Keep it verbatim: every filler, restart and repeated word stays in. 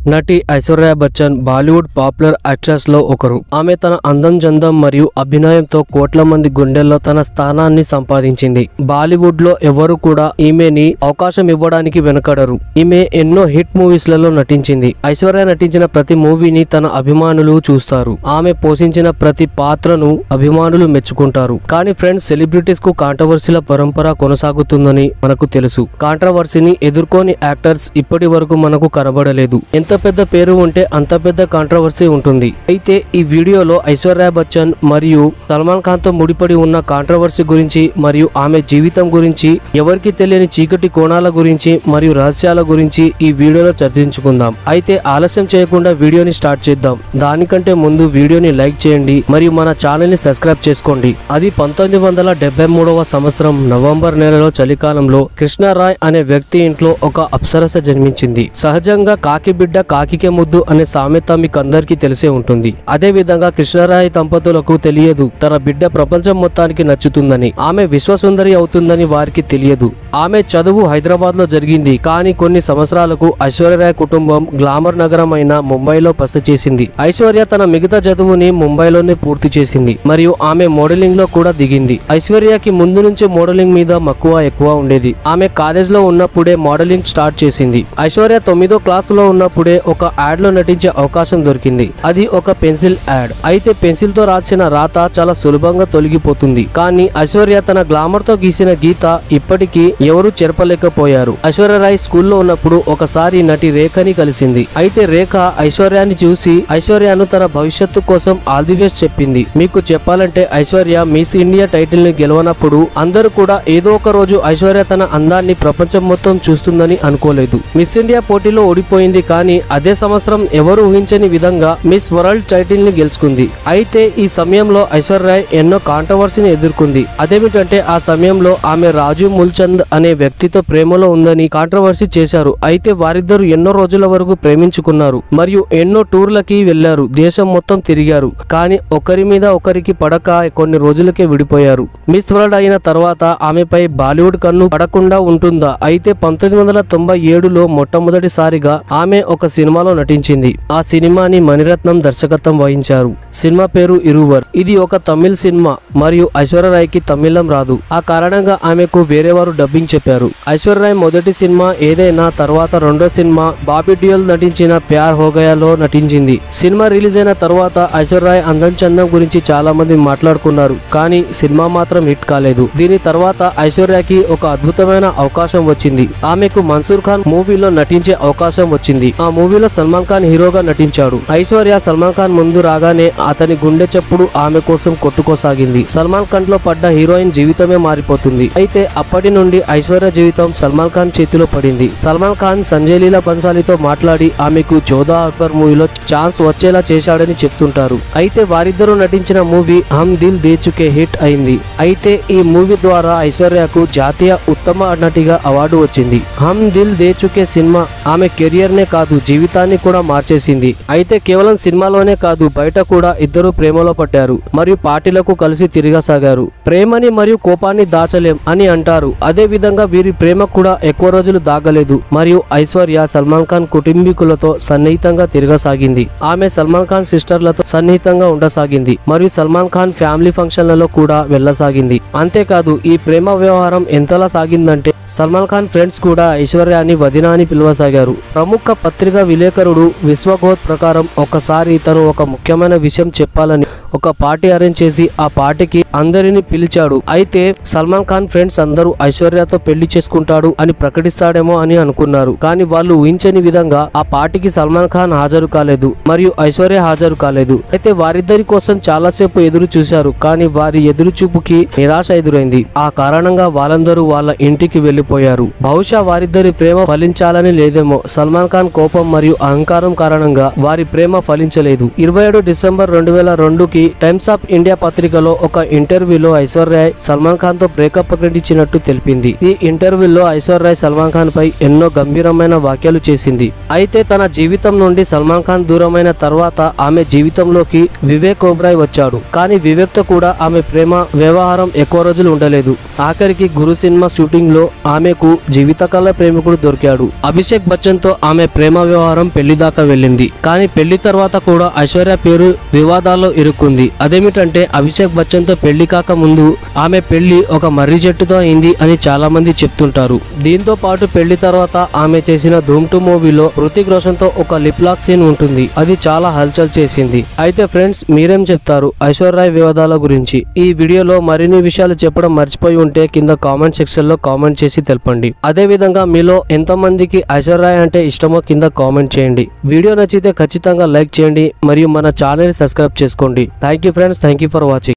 నటి Aishwarya Bachchan Bollywood popular actress లో ఒకరు. ఆమె తన అందం చందం మరియు అభినయంతో కోట్ల మంది గుండెల్లో తన స్థానాన్ని సంపాదించింది. బాలీవుడ్ లో ఎవరు కూడా ఈమెని అవకాశం ఇవ్వడానికి వెనకడరు. ఈమె ఎన్నో హిట్ మూవీస్ లలో నటించింది. ఐశ్వర్య నటించిన ప్రతి మూవీని తన అభిమానులు చూస్తారు. ఆమె పోషించిన ప్రతి పాత్రను అభిమానులు మెచ్చుకుంటారు. కానీ ఫ్రెండ్స్, సెలబ్రిటీస్ కు కాంట్రవర్సీల పరంపర కొనసాగుతుందని మనకు తెలుసు. కాంట్రవర్సీని ఎదుర్కొని యాక్టర్స్ ఇప్పటి వరకు మనకు కనబడలేదు. ఎంత పెద్ద పేరు ఉంటే అంత పెద్ద కాంట్రవర్సీ ఉంటుంది. అయితే ఈ వీడియోలో ఐశ్వర్య బచ్చన్ మరియు సల్మాన్ ఖాన్ తో ముడిపడి ఉన్న కాంట్రవర్సీ గురించి మరియు ఆమె జీవితం గురించి, ఎవరికి తెలియని చీకటి కోణాల గురించి మరియు రహస్యాల గురించి ఈ వీడియోలో చర్చించుకుందాం. అయితే ఆలస్యం చేయకుండా వీడియోని స్టార్ట్ చేద్దాం. దానికంటే ముందు వీడియోని లైక్ చేయండి మరియు మన ఛానల్ ని సబ్స్క్రైబ్ చేసుకోండి. అది పంతొమ్మిది వందల డెబ్బై మూడవ సంవత్సరం నవంబర్ నెలలో చలికాలంలో కృష్ణారాయ్ అనే వ్యక్తి ఇంట్లో ఒక అప్సరస జన్మించింది. సహజంగా కాకి బిడ్డ కాకికే ముద్దు అనే సామెత మీకు అందరికీ తెలిసే ఉంటుంది. అదే విధంగా కృష్ణారాయ్ దంపతులకు తెలియదు తన బిడ్డ ప్రపంచం మొత్తానికి నచ్చుతుందని, ఆమె విశ్వసుందరి అవుతుందని వారికి తెలియదు. ఆమె చదువు హైదరాబాద్ లో జరిగింది. కానీ కొన్ని సంవత్సరాలకు ఐశ్వర్య కుటుంబం గ్లామర్ నగరం అయిన ముంబైలో బస చేసింది. ఐశ్వర్య తన మిగతా చదువుని ముంబైలోనే పూర్తి చేసింది మరియు ఆమె మోడలింగ్ లో కూడా దిగింది. ఐశ్వర్యకి ముందు నుంచి మోడలింగ్ మీద మక్కువ ఎక్కువ ఉండేది. ఆమె కాలేజ్ లో ఉన్నప్పుడే మోడలింగ్ స్టార్ట్ చేసింది. ఐశ్వర్య తొమ్మిదో క్లాస్ లో ఉన్నప్పుడే ఒక యాడ్ లో నటించే అవకాశం దొరికింది. అది ఒక పెన్సిల్ యాడ్. అయితే పెన్సిల్ తో రాసిన రాత చాలా సులభంగా తొలగిపోతుంది. కానీ ఐశ్వర్య తన గ్లామర్ తో గీసిన గీత ఇప్పటికీ ఎవరు చెరపలేకపోయారు. ఐశ్వర్య రాయ్ స్కూల్లో ఉన్నప్పుడు ఒకసారి నటి రేఖని కలిసింది. అయితే రేఖ ఐశ్వర్యాన్ని చూసి ఐశ్వర్యను తన భవిష్యత్తు కోసం ఆల్ ది బెస్ట్ చెప్పింది. మీకు చెప్పాలంటే ఐశ్వర్య మిస్ ఇండియా టైటిల్ ని గెలవనప్పుడు అందరూ కూడా ఏదో ఒక రోజు ఐశ్వర్య తన అందాన్ని ప్రపంచం మొత్తం చూస్తుందని అనుకోలేదు. మిస్ ఇండియా పోటీలో ఓడిపోయింది. కానీ అదే సంవత్సరం ఎవరు ఊహించని విధంగా మిస్ వరల్డ్ టైటిల్ ని గెలుచుకుంది. అయితే ఈ సమయంలో ఐశ్వర్య ఎన్నో కాంట్రవర్సీని ఎదుర్కొంది. అదేమిటంటే ఆ సమయంలో ఆమె రాజు ముల్చంద్ అనే వ్యక్తితో ప్రేమలో ఉందని కాంట్రవర్సీ చేశారు. అయితే వారిద్దరు ఎన్నో రోజుల వరకు ప్రేమించుకున్నారు మరియు ఎన్నో టూర్లకి వెళ్లారు. దేశం మొత్తం తిరిగారు. కానీ ఒకరి మీద ఒకరికి పడక కొన్ని రోజులకే విడిపోయారు. మిస్ వరల్డ్ అయిన తర్వాత ఆమెపై బాలీవుడ్ కన్ను పడకుండా ఉంటుందా? అయితే పంతొమ్మిది వందల తొంభై ఏడులో మొట్టమొదటిసారిగా ఆమె ఒక సినిమాలో నటించింది. ఆ సినిమాని మణిరత్నం దర్శకత్వం వహించారు. సినిమా పేరు ఇరువర్. ఇది ఒక తమిళ్ సినిమా మరియు ఐశ్వర్య రాయ్ కి తమిళం రాదు. ఆ కారణంగా ఆమెకు వేరే వారు డబ్బింగ్ చెప్పారు. ఐశ్వర్య రాయ్ మొదటి సినిమా ఏదైనా తర్వాత రెండో సినిమా బాబీ డియోల్ నటించిన ప్యార్ హో గయాలో నటించింది. సినిమా రిలీజ్ అయిన తర్వాత ఐశ్వర్య రాయ్ అందం చందం గురించి చాలా మంది మాట్లాడుకున్నారు. కానీ సినిమా మాత్రం హిట్ కాలేదు. దీని తర్వాత ఐశ్వర్యకి ఒక అద్భుతమైన అవకాశం వచ్చింది. ఆమెకు మన్సూర్ ఖాన్ మూవీలో నటించే అవకాశం వచ్చింది. ఆ మూవీలో సల్మాన్ ఖాన్ హీరోగా నటించాడు. ఐశ్వర్య సల్మాన్ ఖాన్ ముందు రాగానే అతని గుండె చప్పుడు ఆమె కోసం కొట్టుకోసాగింది. సల్మాన్ ఖాన్ లో పడ్డ హీరోయిన్ జీవితమే మారిపోతుంది. అయితే అప్పటి నుండి ఐశ్వర్య జీవితం సల్మాన్ ఖాన్ చేతిలో పడింది. సల్మాన్ ఖాన్ సంజయ్ లీలా బన్సాలీతో మాట్లాడి ఆమెకు జోధా అక్బర్ మూవీలో ఛాన్స్ వచ్చేలా చేశాడని చెప్తుంటారు. అయితే వారిద్దరూ నటించిన మూవీ హమ్ దిల్ దే చుకే హిట్ అయింది. అయితే ఈ మూవీ ద్వారా ఐశ్వర్యకు జాతీయ ఉత్తమ నటిగా అవార్డు వచ్చింది. హమ్ దిల్ దే చుకే సినిమా ఆమె కెరియర్ నే కాదు జీవితాన్ని కూడా మార్చేసింది. అయితే కేవలం సినిమాలోనే కాదు బయట కూడా ఇద్దరు ప్రేమలో పడ్డారు మరియు పార్టీలకు కలిసి తిరగసాగారు. ప్రేమని మరియు కోపాన్ని దాచలేం అని అంటారు. అదే విధంగా వీరి ప్రేమ కూడా ఎక్కువ రోజులు దాగలేదు మరియు ఐశ్వర్య సల్మాన్ ఖాన్ కుటుంబీకులతో సన్నిహితంగా తిరగసాగింది. ఆమె సల్మాన్ ఖాన్ సిస్టర్లతో సన్నిహితంగా ఉండసాగింది మరియు సల్మాన్ ఖాన్ ఫ్యామిలీ ఫంక్షన్లలో కూడా వెళ్లసాగింది. అంతేకాదు ఈ ప్రేమ వ్యవహారం ఎంతలా సాగిందంటే సల్మాన్ ఖాన్ ఫ్రెండ్స్ కూడా ఐశ్వర్యాన్ని వదిన అని పిలవసాగారు. ప్రముఖ పత్రికా విలేకరుడు విశ్వఘోష్ ప్రకారం ఒకసారి తను ఒక ముఖ్యమైన విషయం చెప్పాలని ఒక పార్టీ అరేంజ్ చేసి ఆ పార్టీకి అందరిని పిలిచాడు. అయితే సల్మాన్ ఖాన్ ఫ్రెండ్స్ అందరూ ఐశ్వర్యతో పెళ్లి చేసుకుంటాడు అని ప్రకటిస్తాడేమో అని అనుకున్నారు. కానీ వాళ్ళు ఊహించని విధంగా ఆ పార్టీకి సల్మాన్ ఖాన్ హాజరు కాలేదు మరియు ఐశ్వర్య హాజరు కాలేదు. అయితే వారిద్దరి కోసం చాలాసేపు ఎదురు చూశారు. కానీ వారి ఎదురు చూపుకి నిరాశ ఎదురైంది. ఆ కారణంగా వాళ్ళందరూ వాళ్ళ ఇంటికి వెళ్లిపోయారు. బహుశా వారిద్దరి ప్రేమ ఫలించాలని లేదేమో. సల్మాన్ ఖాన్ కోపం మరియు అహంకారం కారణంగా వారి ప్రేమ ఫలించలేదు. ఇరవై ఏడు డిసెంబర్ రెండు వేల రెండుకి టైమ్స్ ఆఫ్ ఇండియా పత్రికలో ఒక ఇంటర్వ్యూలో ఐశ్వర్య సల్మాన్ ఖాన్ తో బ్రేకప్ ప్రకటించినట్టు తెలిపింది. ఈ ఇంటర్వ్యూలో ఐశ్వర్య సల్మాన్ ఖాన్ పై ఎన్నో గంభీరమైన వ్యాఖ్యలు చేసింది. అయితే తన జీవితం నుండి సల్మాన్ ఖాన్ దూరమైన తర్వాత ఆమె జీవితంలోకి వివేక్ ఓబ్రాయ్ వచ్చాడు. కానీ వివేక్ తో కూడా ఆమె ప్రేమ వ్యవహారం ఎక్కువ రోజులు ఉండలేదు. ఆఖరికి గురు సినిమా షూటింగ్ లో ఆమెకు జీవితకాల ప్రేమికుడు దొరికాడు. అభిషేక్ బచ్చన్ తో ఆమె ప్రేమ వ్యవహారం పెళ్లి దాకా వెళ్ళింది. కానీ పెళ్లి తర్వాత కూడా ఐశ్వర్య పేరు వివాదాల్లో ఇరుక్కుంది. అదేమిటంటే అభిషేక్ బచ్చన్ తో పెళ్లి కాక ముందు ఆమె పెళ్లి ఒక మర్రి చెట్టుతో అయింది అని చాలా మంది చెప్తుంటారు. దీంతో పాటు పెళ్లి తర్వాత ఆమె చేసిన ధూమ్ టూ మూవీలో హృతిక్ రోషన్ తో ఒక లిప్ లాక్ సీన్ ఉంటుంది. అది చాలా హల్చల్ చేసింది. అయితే ఫ్రెండ్స్, మీరేం చెప్తారు ఐశ్వర్య వివాదాల గురించి? ఈ వీడియోలో మరిన్ని విషయాలు చెప్పడం మర్చిపోయి ఉంటే కింద కామెంట్ సెక్షన్ లో కామెంట్ చేసి తెలపండి. అదే విధంగా మీలో ఎంత మందికి ఐశ్వర్య అంటే ఇష్టమో కింద కామెంట్ చేయండి. వీడియో నచ్చితే ఖచ్చితంగా లైక్ చేయండి మరియు మన ఛానల్ సబ్స్క్రైబ్ చేసుకోండి. Thank you friends, thank you for watching.